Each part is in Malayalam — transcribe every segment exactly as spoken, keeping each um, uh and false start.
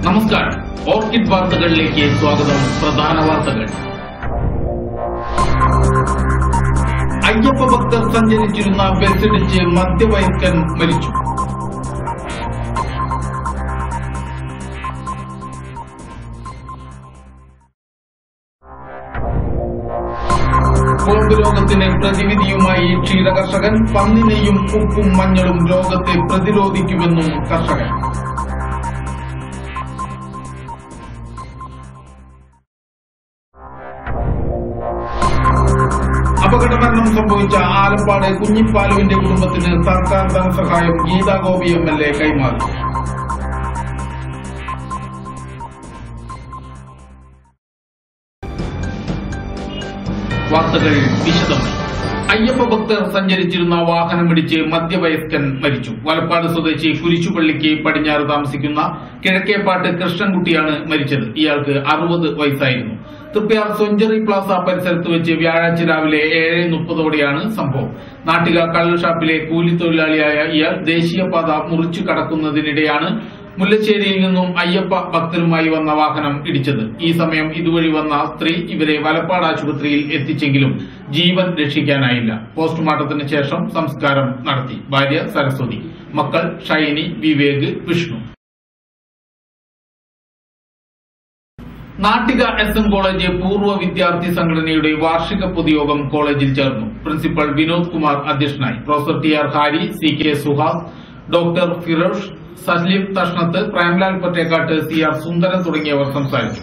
നമസ്കാരം. ഓർക്കിഡ് വാർത്തകളിലേക്ക് സ്വാഗതം. പ്രധാന വാർത്തകൾ. അയ്യപ്പ ഭക്തർ സഞ്ചരിച്ചിരുന്ന ബസ്സിടിച്ച് മധ്യവയസ്കൻ മരിച്ചു. കോവിഡ് രോഗത്തിന് പ്രതിവിധിയുമായി ക്ഷീരകർഷകൻ. പന്നിനെയും ഉപ്പും മഞ്ഞളും രോഗത്തെ പ്രതിരോധിക്കുമെന്നും കർഷകൻ. അപകടമരണം സംഭവിച്ച ആലപ്പാട് കുഞ്ഞിപ്പാലുവിന്റെ കുടുംബത്തിന് സർക്കാർ ധനസഹായം Geetha Gopi M L A കൈമാറി. വാർത്തകൾ വിശദമായി. അയ്യപ്പ ഭക്തർ സഞ്ചരിച്ചിരുന്ന വാഹനമിടിച്ച് മധ്യവയസ്കൻ മരിച്ചു. വലപ്പാട് സ്വദേശി കുരിശുപള്ളിക്ക് പടിഞ്ഞാറ് താമസിക്കുന്ന കിഴക്കേപ്പാട്ട് കൃഷ്ണൻകുട്ടിയാണ് മരിച്ചത്. ഇയാൾക്ക് അറുപത് വയസ്സായിരുന്നു. തൃപ്പയാർ സെഞ്ചുറി പ്ലാസ പരിസരത്ത് വെച്ച് വ്യാഴാഴ്ച രാവിലെ ഏഴ് മുപ്പതോടെയാണ് സംഭവം. നാട്ടിക കള്ളുഷാപ്പിലെ കൂലിത്തൊഴിലാളിയായ ഇയാൾ ദേശീയപാത മുറിച്ചു കടക്കുന്നതിനിടെയാണ് മുല്ലശ്ശേരിയിൽ നിന്നും അയ്യപ്പ ഭക്തരുമായി വന്ന വാഹനം ഇടിച്ചത്. ഈ സമയം ഇതുവഴി വന്ന സ്ത്രീ ഇവരെ വലപ്പാട് ആശുപത്രിയിൽ എത്തിച്ചെങ്കിലും ജീവൻ രക്ഷിക്കാനായില്ല. പോസ്റ്റ്മോർട്ടത്തിന് ശേഷം സംസ്കാരം നടത്തി. ഭാര്യ സരസ്വതി, മക്കൾ Shiny, Vivek, Vishnu. Nattika S N college പൂർവ്വ വിദ്യാർത്ഥി സംഘടനയുടെ വാർഷിക പൊതുയോഗം കോളേജിൽ ചേർന്നു. പ്രിൻസിപ്പൽ വിനോദ് കുമാർ അധ്യക്ഷനായി. Professor T R Hari, C K Suhas, doctor Firosh, Saleem Thashnath, Premlal Pottekkatt, C R Sundaran തുടങ്ങിയവർ സംസാരിച്ചു.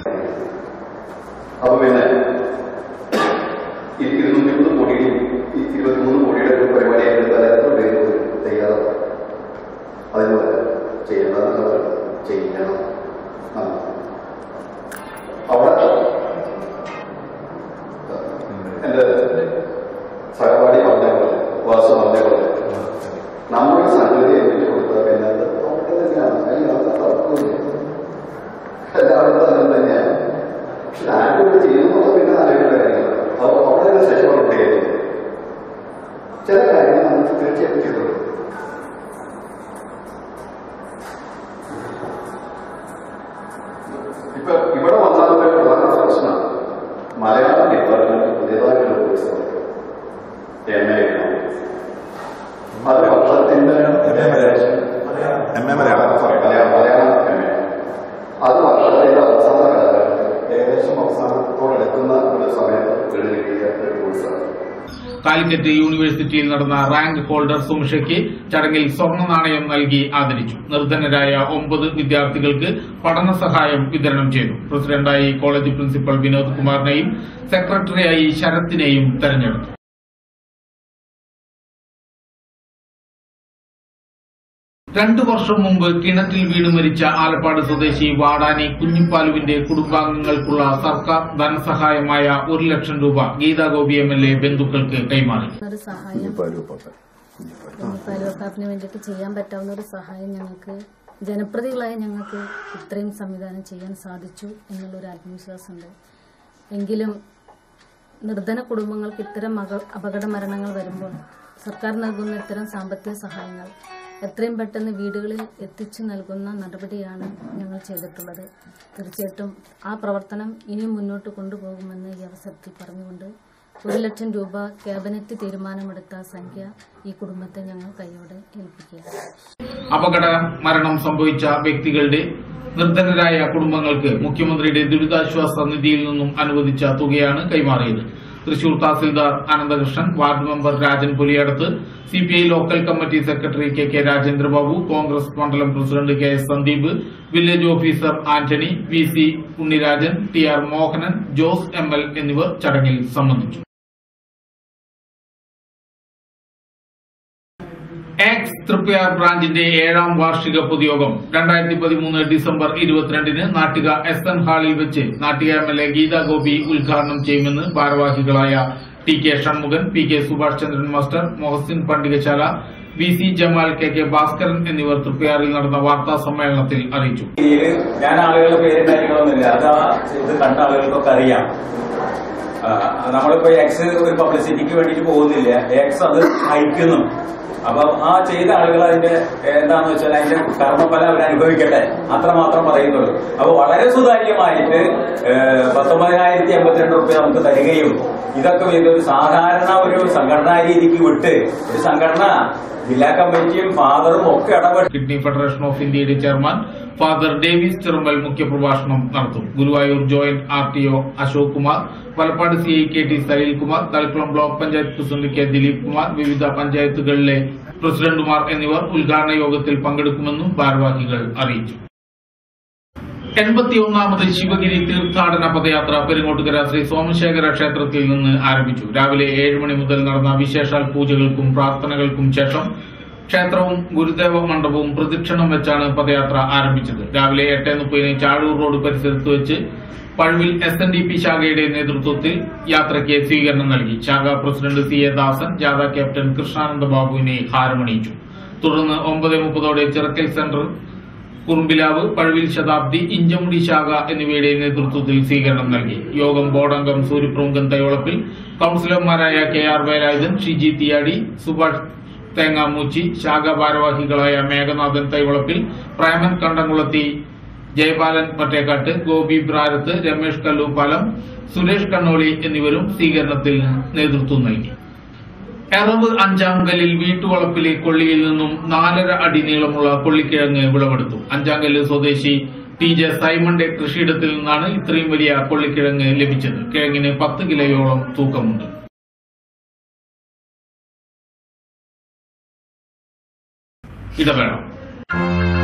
എന്റെ സഹപാഠി പറഞ്ഞ പോലെ വാസു പറഞ്ഞ പോലെ നമ്മുടെ സംഗതി എനിക്ക് കൊടുത്താൽ പിന്നെ അത് അവിടെ തന്നെയാണ്. അതിനകത്ത് തർക്കമില്ല. എല്ലാവർക്കും അങ്ങനെ തന്നെയാണ്. പക്ഷെ ആരും ചെയ്യുന്നത് പിന്നെ ആലോചിക്കേണ്ട കാര്യങ്ങൾ അപ്പോൾ അവിടെ തന്നെ ശേഷമുണ്ട്. ചില കാര്യങ്ങൾ നമുക്ക് തീർച്ചയായിട്ടും ചെയ്തോളൂ. ഇപ്പൊ ഇവിടെ വന്നതിന്റെ പ്രധാന പ്രശ്നം മലയാളം ഡിപ്പാർട്ട്മെന്റ് പുതിയതായിട്ടുള്ള കോഴ്സ് എം എ അത് വർഷത്തിന്റെ മലയാളം മലയാളം എം എ അത് വർഷത്തിന്റെ അവസാന കാലഘട്ടത്തിൽ ഏകദേശം അവസാനത്തോടെടുക്കുന്ന ഒരു സമയത്ത് എഴുതിയ ഒരു കോഴ്സാണ്. കാലിക്കറ്റ് യൂണിവേഴ്സിറ്റിയിൽ നടന്ന റാങ്ക് ഹോൾഡർ സുമിഷയ്ക്ക് ചടങ്ങിൽ സ്വർണ്ണ നാണയം നൽകി ആദരിച്ചു. നിർധനരായ ഒമ്പത് വിദ്യാർത്ഥികൾക്ക് പഠന സഹായം വിതരണം ചെയ്തു. പ്രസിഡന്റായി കോളേജ് പ്രിൻസിപ്പൽ വിനോദ് കുമാറിനെയും സെക്രട്ടറിയായി ശരത്തിനെയും തെരഞ്ഞെടുത്തു. രണ്ടു വർഷം മുമ്പ് കിണറ്റിൽ വീണ് മരിച്ച ആലപ്പാട് സ്വദേശി വാടാനി കുഞ്ഞിപ്പാലുവിന്റെ കുടുംബാംഗങ്ങൾക്കുള്ള സർക്കാർ ധനസഹായമായ ഒരു ലക്ഷം രൂപ Geetha Gopi M L A ബന്ധുക്കൾക്ക് കൈമാറി. കുഞ്ഞിപ്പാലുവക്കാപ്പിന് വേണ്ടിയിട്ട് ചെയ്യാൻ പറ്റാവുന്ന ഒരു സഹായം ഞങ്ങൾക്ക് ജനപ്രതികളായ ഞങ്ങൾക്ക് ഇത്രയും സംവിധാനം ചെയ്യാൻ സാധിച്ചു എന്നുള്ളൊരു ആത്മവിശ്വാസമുണ്ട്. എങ്കിലും നിർധന കുടുംബങ്ങൾക്ക് ഇത്തരം അപകട മരണങ്ങൾ വരുമ്പോൾ സർക്കാർ നൽകുന്ന ഇത്തരം സാമ്പത്തിക സഹായങ്ങൾ എത്രയും പെട്ടെന്ന് വീടുകളിൽ എത്തിച്ചു നൽകുന്ന നടപടിയാണ് ഞങ്ങൾ ചെയ്തിട്ടുള്ളത്. തീർച്ചയായിട്ടും ആ പ്രവർത്തനം ഇനിയും മുന്നോട്ട് കൊണ്ടുപോകുമെന്ന് ഈ അവസരത്തിൽ പറഞ്ഞുകൊണ്ട് ഒരു ലക്ഷം രൂപ ക്യാബിനറ്റ് തീരുമാനമെടുത്ത സംഖ്യ ഈ കുടുംബത്തെ ഞങ്ങൾ കൈയോടെ ഏൽപ്പിക്കുകയാണ്. അപകട മരണം സംഭവിച്ച വ്യക്തികളുടെ നിർധനരായ കുടുംബങ്ങൾക്ക് മുഖ്യമന്ത്രിയുടെ ദുരിതാശ്വാസ നിധിയിൽ നിന്നും അനുവദിച്ച തുകയാണ് കൈമാറിയത്. തൃശൂർ തഹസിൽദാർ Ananthakrishnan, ward member Rajan Puliyadath, CPI local committee secretary K K Rajendrababu, Congress മണ്ഡലം president K S Sandeep, village officer Antony, V C Unnirajan, T R Mohanan, Jose M L എന്നിവർ ചടങ്ങിൽ സംബന്ധിച്ചു. എക്സ് തൃപ്പയാർ ബ്രാഞ്ചിന്റെ ഏഴാം വാർഷിക പൊതുയോഗം രണ്ടായിരത്തി പതിമൂന്ന് ഡിസംബർ ഇരുപത്തിരണ്ടിന് നാട്ടിക എസ് എൻ ഹാളിൽ വെച്ച് Nattika M L A Geetha Gopi ഉദ്ഘാടനം ചെയ്യുമെന്ന് ഭാരവാഹികളായ T K Shanmukhan, P K Subhash Chandran master, Mohasin Pandikashala, V C Jamal, K K Bhaskaran എന്നിവർ തൃപ്പയാറിൽ നടന്ന വാർത്താ സമ്മേളനത്തിൽ അറിയിച്ചു. ഞാൻ ആളുകളുടെ പേരും കാര്യങ്ങളൊന്നുമില്ല, അത് ഇത് കണ്ട ആളുകൾക്കൊക്കെ അറിയാം. നമ്മളിപ്പോ എക്സ് ഒരു പബ്ലിസിറ്റിക്ക് വേണ്ടിയിട്ട് പോകുന്നില്ല, എക്സ് അത് അയക്കുന്നു. അപ്പം ആ ചെയ്ത ആളുകൾ അതിന്റെ എന്താണെന്ന് വെച്ചാൽ അതിന്റെ കർമ്മഫലം അവർ അനുഭവിക്കട്ടെ അത്രമാത്രം പറയുന്നുള്ളൂ. അപ്പൊ വളരെ സുതാര്യമായിട്ട് പത്തൊമ്പതിനായിരത്തി എൺപത്തിരണ്ട് റുപ്യ നമുക്ക് തരികയും ഇതൊക്കെ ഇതൊരു സാധാരണ ഒരു സംഘടനാ രീതിക്ക് വിട്ട് ഒരു സംഘടന ജില്ലാ കമ്മിറ്റിയും ഫാദറും ഒക്കെ ഇടപെട്ട് കിഡ്നി ഫെഡറേഷൻ ഓഫ് ഇന്ത്യയുടെ ചെയർമാൻ ഫാദർ ഡേവിസ് ചെറുമ്പൽ മുഖ്യപ്രഭാഷണം നടത്തും. Guruvayur joint R T O Ashok Kumar, Valappad C I K T Saleel Kumar, Thalikkulam block panchayat president K Dileep Kumar, വിവിധ പഞ്ചായത്തുകളിലെ പ്രസിഡന്റുമാർ എന്നിവർ ഉദ്ഘാടന യോഗത്തിൽ പങ്കെടുക്കുമെന്നും ഭാരവാഹികൾ അറിയിച്ചു. എൺപത്തിയൊന്നാമത് ശിവഗിരി തീർത്ഥാടന പദയാത്ര പെരിങ്ങോട്ടുകര ശ്രീ സോമശേഖര ക്ഷേത്രത്തിൽ നിന്ന് ആരംഭിച്ചു. രാവിലെ ഏഴ് മണി മുതൽ നടന്ന വിശേഷാൽ പൂജകൾക്കും പ്രാർത്ഥനകൾക്കും ശേഷം ക്ഷേത്രവും ഗുരുദേവ മണ്ഡപവും പ്രദക്ഷിണം വെച്ചാണ് പദയാത്ര ആരംഭിച്ചത്. രാവിലെ എട്ട് മുപ്പതിന് ചാഴൂർ റോഡ് പരിസരത്ത് വെച്ച് Pazhuvil S N D P ശാഖയുടെ നേതൃത്വത്തിൽ യാത്രയ്ക്ക് സ്വീകരണം നൽകി. ശാഖാ പ്രസിഡന്റ് സി എ ദാസൻ ജാഥ ക്യാപ്റ്റൻ കൃഷ്ണാനന്ദ ബാബുവിനെ ഹാരമണിയിച്ചു. തുടർന്ന് ഒമ്പത് മുപ്പതോടെ ചിറക്കൽ സെന്റർ, കുറുമ്പിലാവ്, പഴുവിൽ ശതാബ്ദി, ഇഞ്ചമുടി ശാഖ എന്നിവയുടെ നേതൃത്വത്തിൽ സ്വീകരണം നൽകി. യോഗം ബോർഡംഗം സൂര്യപ്രമുഖൻ തൈവളപ്പിൽ, കൌൺസിലർമാരായ കെ ആർ വേലായുധൻ, ഷിജി തിയാടി, സുഭാഷ് തേങ്ങാമൂച്ചി, ശാഖാ ഭാരവാഹികളായ മേഘനാഥൻ തൈവളപ്പിൽ, പ്രേമൻ കണ്ടംകുളത്തി, ജയപാലൻ പട്ടേക്കാട്ട്, ഗോപി ബ്രാരത്ത്, രമേഷ് കല്ലൂപ്പാലം, സുരേഷ് കണ്ണോളി എന്നിവരും സ്വീകരണത്തിന് നേതൃത്വം നൽകി. എറവ് അഞ്ചാംകല്ലിൽ വീട്ടുവളപ്പിലെ കൊള്ളിയിൽ നിന്നും നാലര അടി നീളമുള്ള കൊള്ളിക്കിഴങ്ങ് വിളവെടുത്തു. അഞ്ചാംകല്ല് സ്വദേശി ടി ജെ സൈമന്റെ കൃഷിയിടത്തിൽ നിന്നാണ് ഇത്രയും വലിയ കൊള്ളിക്കിഴങ്ങ് ലഭിച്ചത്. കിഴങ്ങിന് പത്ത് കിലോയോളം തൂക്കമുണ്ട്. ഇടവേള.